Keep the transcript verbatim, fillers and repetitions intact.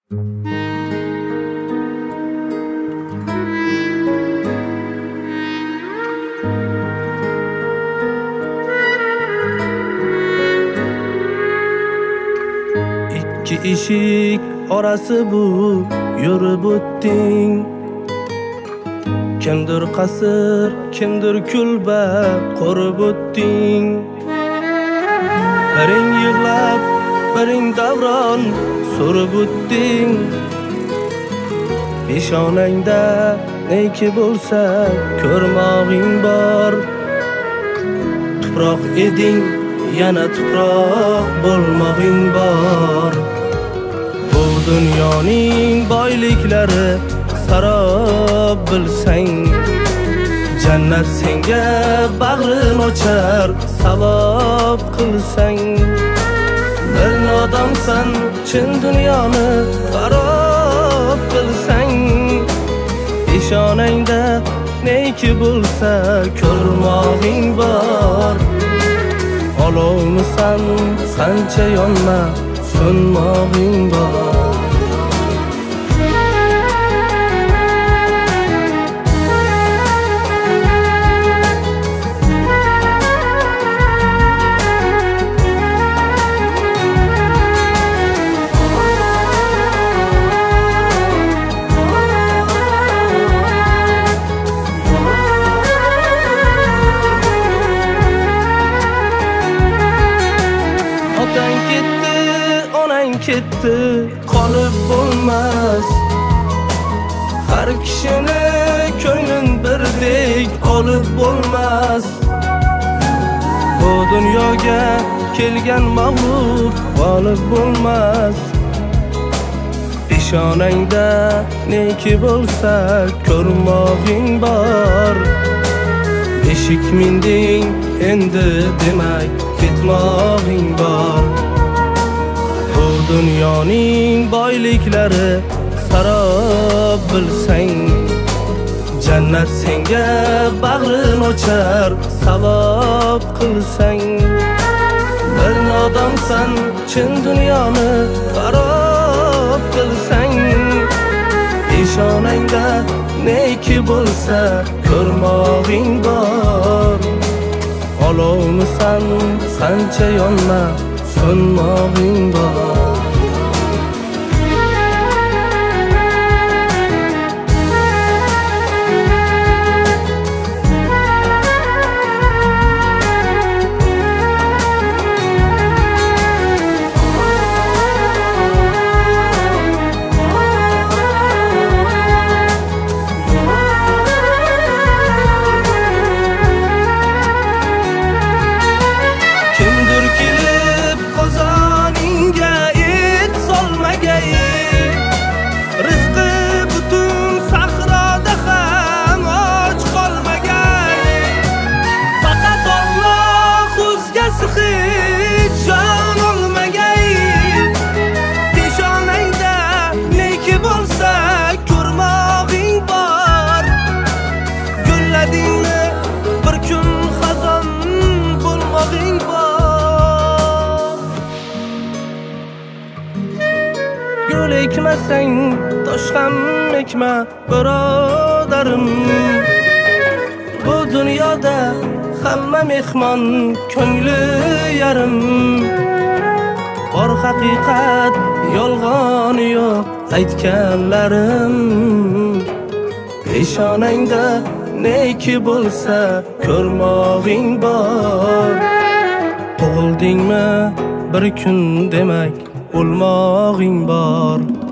İki eshik orasi bu yurib o'tding. Kimdir qasr, kimdir kulba qurib o'tding. Biring yig'lab, biring davron surib o'tding. Peshonangda neki bo'lsa ko'rmog'ing bor. Tuproq eding, yana tuproq bo'lmog'ing bor. Bu dunyoning boyliklari sarob bilsang, jannat senga bag'rin ochar savob qilsang. Bir nodonsan chin dunyoni xarob qilsang, peshonangda neki bo'lsa ko'rmog'ing bor. Olovmisan qancha yonma so'nmog'ing bor. Otang ketdi, onang ketdi, qolib bo'lmas. Har kishini ko'nglim birdek olib bo'lmas. Bu dunyoga kelgan mag'lub g'olib bo'lmas. Peshonangda neki bo'lsa ko'rmog'ing bor. Eshik minding, endi demak ketmog'ing bor. Bu dunyoning boyliklari sarob bilsang, jannat senga bag'rin ochar savob qilsang. Bir nodonsan chin dunyoni xarob qilsang, peshonangda neki bo'lsa ko'rmog'ing bor. Olovmisan qancha yonma so'nmog'ing bor. Gul ekmasang tosh ham ekma birodarim. Bu dunyoda hamma mehmon ko'ngli yarim. Bor haqiqat yolg'on yo'q aytganlarim. Peshonangda neki bo'lsa ko'rmog'ing bor. Tug'ildingmi bir kun demak o'lmog'ing bor.